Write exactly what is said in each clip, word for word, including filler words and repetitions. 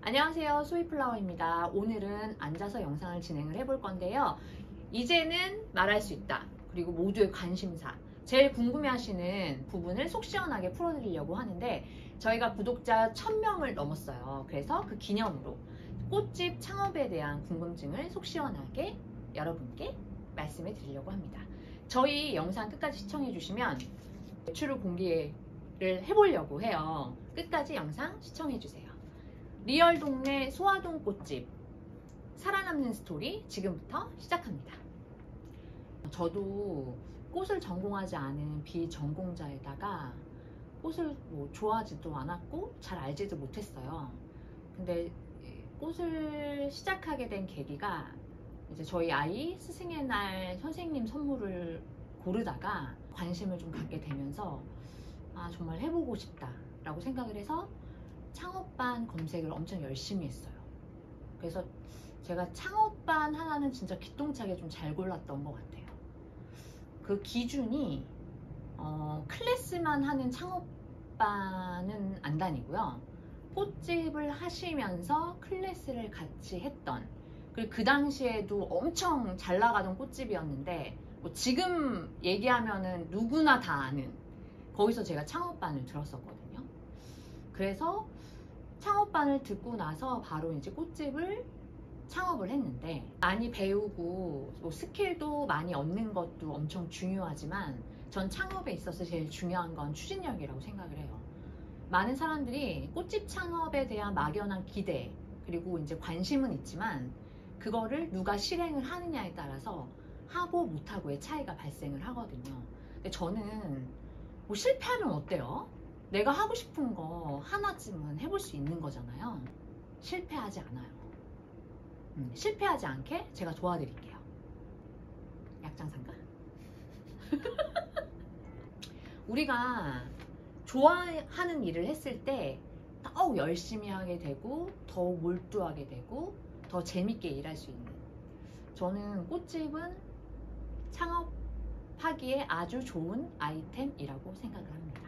안녕하세요, 소이플라워입니다. 오늘은 앉아서 영상을 진행을 해볼 건데요. 이제는 말할 수 있다. 그리고 모두의 관심사, 제일 궁금해하시는 부분을 속 시원하게 풀어드리려고 하는데, 저희가 구독자 천 명을 넘었어요. 그래서 그 기념으로 꽃집 창업에 대한 궁금증을 속 시원하게 여러분께 말씀해 드리려고 합니다. 저희 영상 끝까지 시청해 주시면 매출을 공개를 해보려고 해요. 끝까지 영상 시청해 주세요. 리얼 동네 소화동 꽃집 살아남는 스토리 지금부터 시작합니다. 저도 꽃을 전공하지 않은 비전공자에다가 꽃을 뭐 좋아하지도 않았고 잘 알지도 못했어요. 근데 꽃을 시작하게 된 계기가 이제 저희 아이 스승의 날 선생님 선물을 고르다가 관심을 좀 갖게 되면서 아 정말 해보고 싶다 라고 생각을 해서 창업반 검색을 엄청 열심히 했어요. 그래서 제가 창업반 하나는 진짜 기똥차게 좀 잘 골랐던 것 같아요. 그 기준이 어, 클래스만 하는 창업반은 안 다니고요. 꽃집을 하시면서 클래스를 같이 했던, 그리고 그 당시에도 엄청 잘 나가던 꽃집이었는데 뭐 지금 얘기하면은 누구나 다 아는, 거기서 제가 창업반을 들었었거든요. 그래서 창업반을 듣고 나서 바로 이제 꽃집을 창업을 했는데, 많이 배우고 뭐 스킬도 많이 얻는 것도 엄청 중요하지만 전 창업에 있어서 제일 중요한 건 추진력이라고 생각을 해요. 많은 사람들이 꽃집 창업에 대한 막연한 기대 그리고 이제 관심은 있지만 그거를 누가 실행을 하느냐에 따라서 하고 못하고의 차이가 발생을 하거든요. 근데 저는 뭐 실패하면 어때요? 내가 하고 싶은 거 하나쯤은 해볼 수 있는 거잖아요. 실패하지 않아요. 음, 실패하지 않게 제가 도와드릴게요. 약장상가? 우리가 좋아하는 일을 했을 때 더욱 열심히 하게 되고 더 몰두하게 되고 더 재밌게 일할 수 있는, 저는 꽃집은 창업하기에 아주 좋은 아이템이라고 생각을 합니다.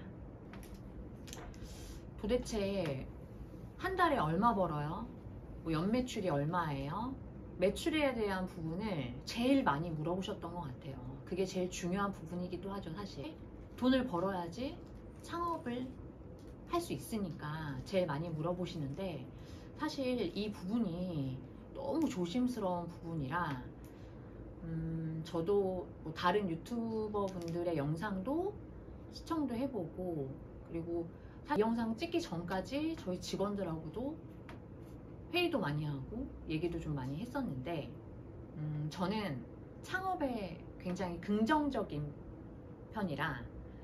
도대체 한 달에 얼마 벌어요? 뭐 연매출이 얼마예요? 매출에 대한 부분을 제일 많이 물어보셨던 것 같아요. 그게 제일 중요한 부분이기도 하죠. 사실 돈을 벌어야지 창업을 할 수 있으니까 제일 많이 물어보시는데, 사실 이 부분이 너무 조심스러운 부분이라 음, 저도 뭐 다른 유튜버 분들의 영상도 시청도 해보고, 그리고 이 영상 찍기 전까지 저희 직원들하고도 회의도 많이 하고 얘기도 좀 많이 했었는데, 음, 저는 창업에 굉장히 긍정적인 편이라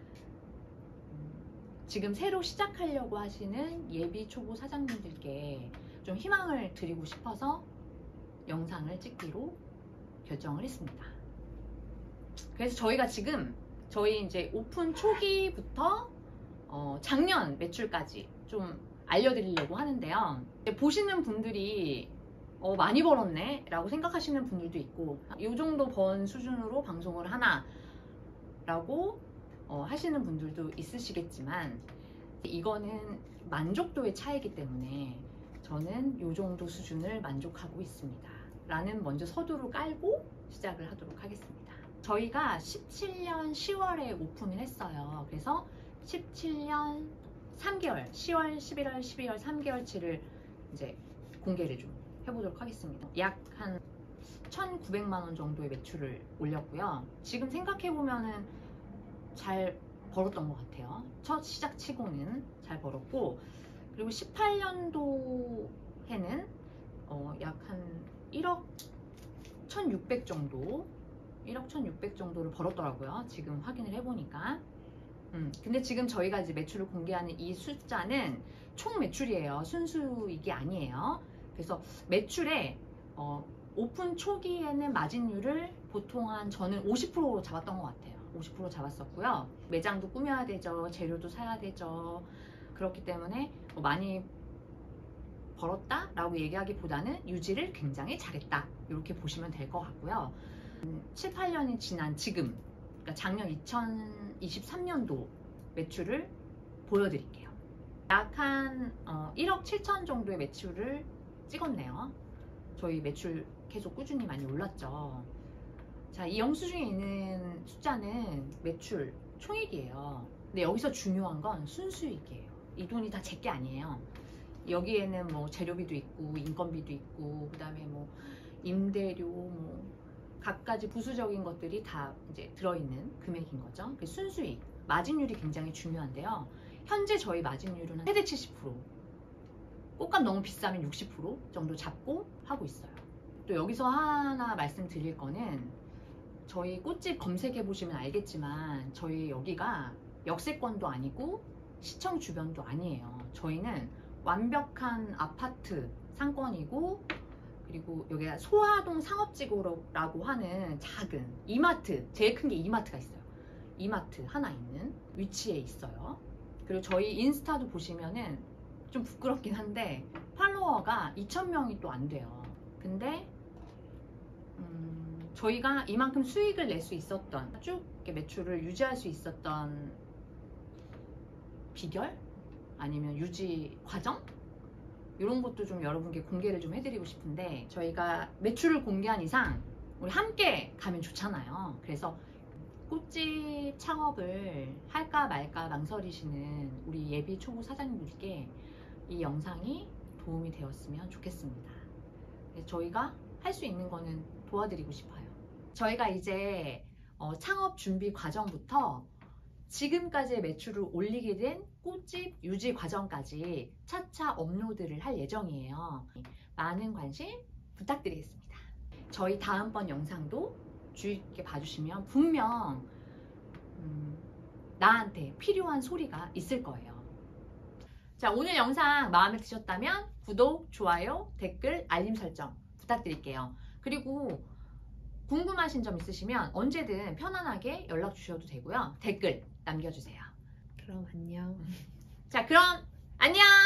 음, 지금 새로 시작하려고 하시는 예비 초보 사장님들께 좀 희망을 드리고 싶어서 영상을 찍기로 결정을 했습니다. 그래서 저희가 지금 저희 이제 오픈 초기부터 어, 작년 매출까지 좀 알려드리려고 하는데요. 보시는 분들이 어, 많이 벌었네 라고 생각하시는 분들도 있고, 이 정도 번 수준으로 방송을 하나 라고 어, 하시는 분들도 있으시겠지만, 이거는 만족도의 차이기 때문에 저는 이 정도 수준을 만족하고 있습니다 라는 먼저 서두로 깔고 시작을 하도록 하겠습니다. 저희가 십칠 년 시월에 오픈을 했어요. 그래서 십칠 년 삼 개월, 시월, 십일월, 십이월 삼 개월치를 이제 공개를 좀 해보도록 하겠습니다. 약 한 천구백만 원 정도의 매출을 올렸고요. 지금 생각해보면은 잘 벌었던 것 같아요. 첫 시작 치고는 잘 벌었고, 그리고 십팔 년도에는 어, 약 한 일억 천육백 정도, 일억 천육백 정도를 벌었더라고요. 지금 확인을 해보니까. 음, 근데 지금 저희가 이제 매출을 공개하는 이 숫자는 총 매출이에요. 순수익이 아니에요. 그래서 매출에 어, 오픈 초기에는 마진율을 보통 한 저는 오십 퍼센트 잡았던 것 같아요. 오십 퍼센트 잡았었고요. 매장도 꾸며야 되죠. 재료도 사야 되죠. 그렇기 때문에 뭐 많이 벌었다 라고 얘기하기보다는 유지를 굉장히 잘했다, 이렇게 보시면 될 것 같고요. 음, 칠, 팔 년이 지난 지금, 그러니까 작년 이천이십삼 년도 매출을 보여드릴게요. 약 한 어, 일억 칠억 칠천 정도의 매출을 찍었네요. 저희 매출 계속 꾸준히 많이 올랐죠. 자, 이 영수증에 있는 숫자는 매출 총액이에요. 근데 여기서 중요한 건 순수익이에요. 이 돈이 다 제 게 아니에요. 여기에는 뭐 재료비도 있고 인건비도 있고 그다음에 뭐 임대료 뭐 갖가지 부수적인 것들이 다 이제 들어있는 금액인 거죠. 그 순수익, 마진율이 굉장히 중요한데요. 현재 저희 마진율은 한 최대 칠십 퍼센트, 꽃값 너무 비싸면 육십 퍼센트 정도 잡고 하고 있어요. 또 여기서 하나 말씀드릴 거는 저희 꽃집 검색해 보시면 알겠지만 저희 여기가 역세권도 아니고 시청 주변도 아니에요. 저희는 완벽한 아파트 상권이고 그리고 여기가 소화동 상업지구라고 하는 작은 이마트, 제일 큰 게 이마트가 있어요. 이마트 하나 있는 위치에 있어요. 그리고 저희 인스타도 보시면은 좀 부끄럽긴 한데 팔로워가 이천 명이 또 안 돼요. 근데 음, 저희가 이만큼 수익을 낼 수 있었던, 쭉 이렇게 매출을 유지할 수 있었던 비결? 아니면 유지 과정? 이런 것도 좀 여러분께 공개를 좀 해드리고 싶은데, 저희가 매출을 공개한 이상 우리 함께 가면 좋잖아요. 그래서 꽃집 창업을 할까 말까 망설이시는 우리 예비 초보 사장님들께 이 영상이 도움이 되었으면 좋겠습니다. 저희가 할 수 있는 거는 도와드리고 싶어요. 저희가 이제 어, 창업 준비 과정부터 지금까지의 매출을 올리게 된 꽃집 유지 과정까지 차차 업로드를 할 예정이에요. 많은 관심 부탁드리겠습니다. 저희 다음번 영상도 주의 깊게 봐주시면 분명 음, 나한테 필요한 소리가 있을 거예요. 자, 오늘 영상 마음에 드셨다면 구독, 좋아요, 댓글, 알림 설정 부탁드릴게요. 그리고 궁금하신 점 있으시면 언제든 편안하게 연락 주셔도 되고요. 댓글 남겨주세요. 그럼 안녕. 자, 그럼 안녕!